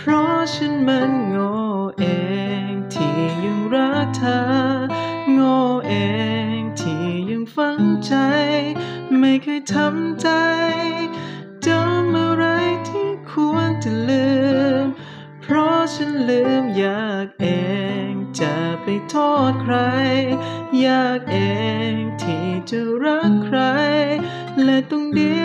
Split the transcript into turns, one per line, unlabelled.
ราะฉันมันโง่เองที่ยังรักเธอโง่เองที่ยังฝังใจไม่เคยทำใจจำอะไรที่ควรจะลืมเพราะฉันลืมอยากเองจะไปโทษใครอยากเองที่จะรักใครและต้องเดียว